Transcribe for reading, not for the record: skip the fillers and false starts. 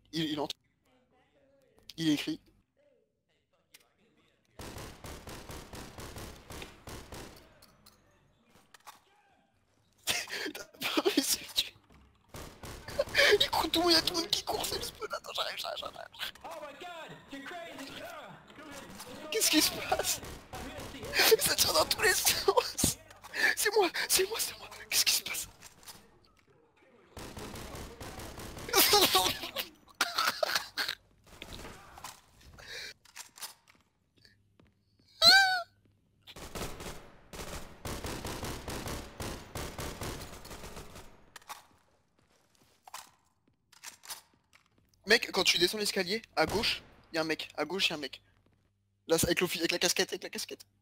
Il entre. Il écrit. T'as pas réussi à le tuer. Il court tout, il y a tout le monde qui court, c'est le spawn. Attends, j'arrive. Qu'est-ce qui se passe? Ça tire dans tous les sens. C'est moi. Qu'est-ce qui se passe? Mec, quand tu descends l'escalier, à gauche, y'a un mec. À gauche, y'a un mec. Là, avec la casquette,